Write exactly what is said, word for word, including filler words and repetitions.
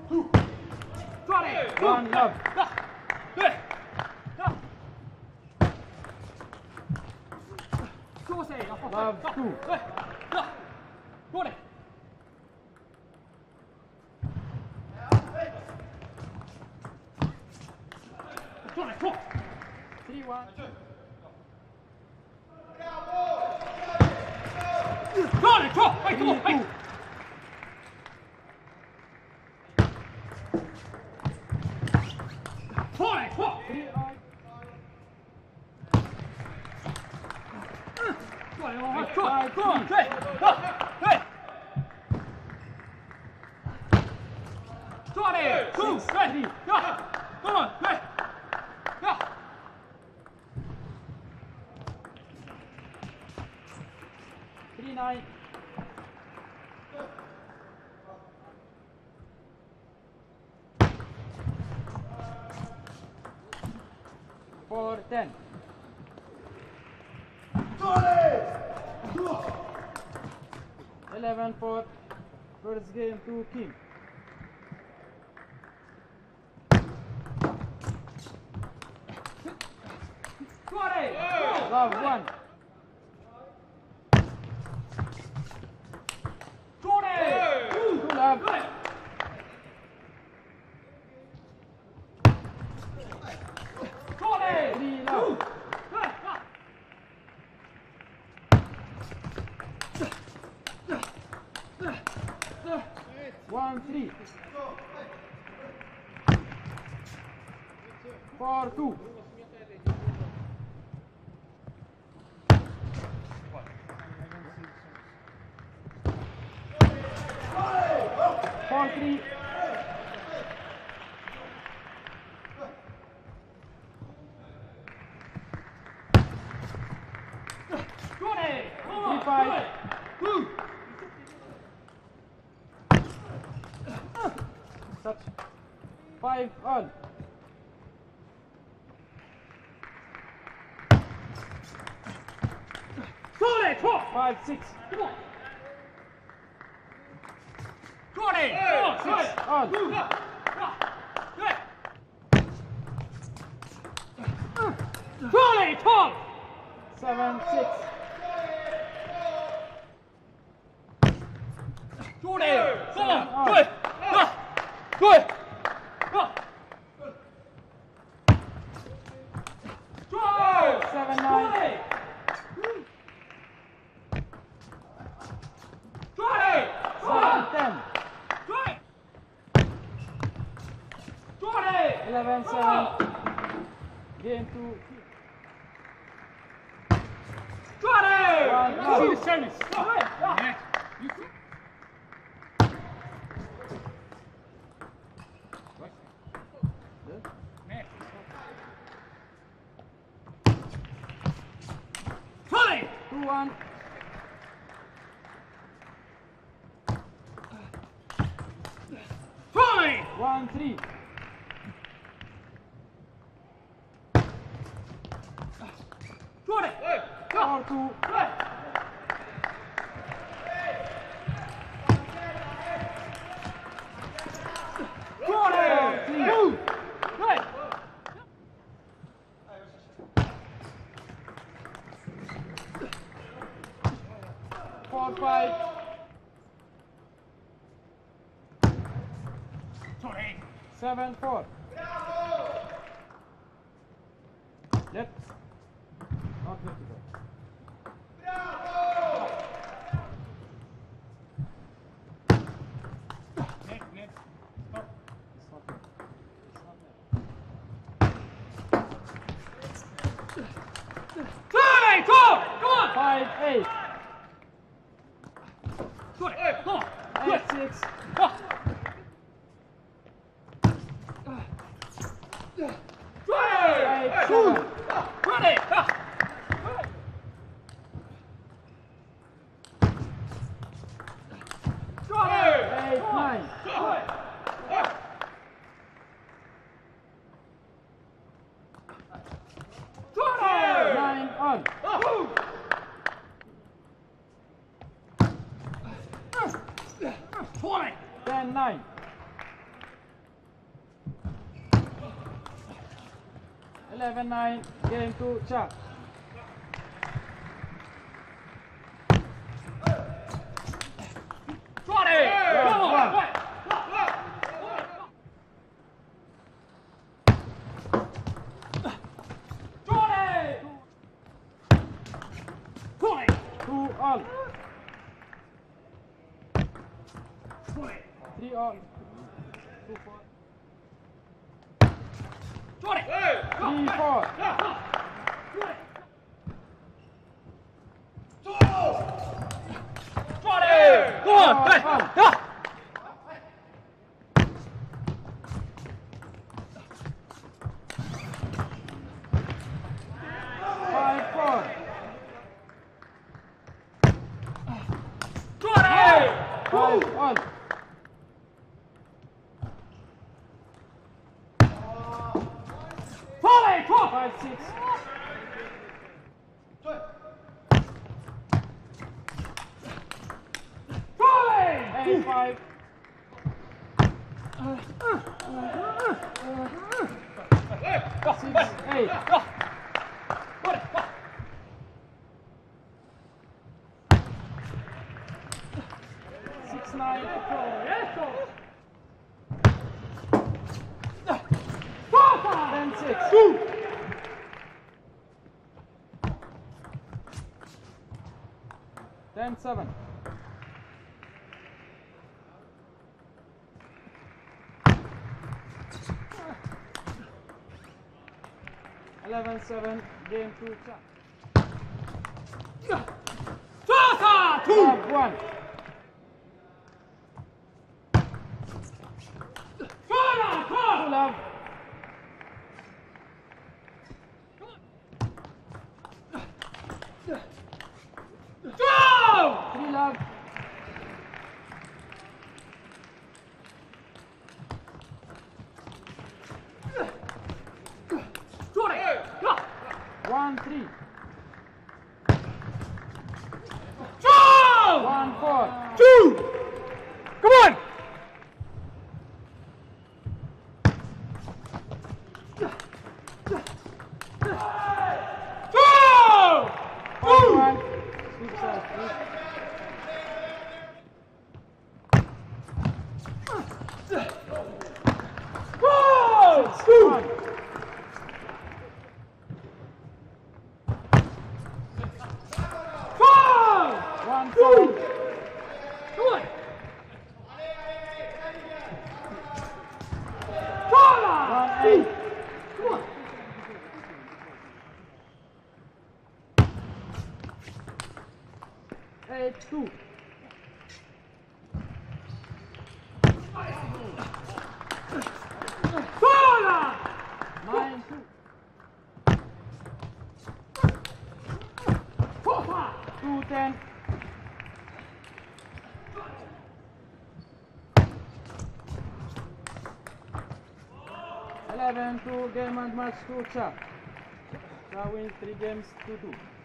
One love. Love two. Three one. Three two. Three all. Five three. Six three. Three nine. Four ten. Eleven four. First game to King. Love one. Two love. Three love. One three. Four two. Four three. Three five. Touch. Five all. Five six. Six all. Seven six. Seven all. Seven nine. Seven ten. Eleven seven. Game two. One love. Two one. One three. Four two. Four five. Seven four. Left. Not left to go. Next, next. Stop. It's not left. It's not left. Five eight. Eight six. Eight seven. Eight nine. Nine on. Ten nine. Eleven nine. Game two. Cha. Twenty. Come on. One. Two all. Three all. Two four. Three four. Go on. All, Hey. all. Yeah. Five four. Twenty. Five all. Twenty. Twelve. Five six. Eight five. Six eight. Six nine. Ten six. Ten seven. Eleven seven. Game two. Two. Love one. Two love. Three love. One three. One four. Two. Come on. Two. Five one. Six uh, three. Two. One. One seven. Come on. One eight. Come on. Eight two. Nine two. Two ten. Eleven two. Game and match two. Cha. Cha wins three games two two.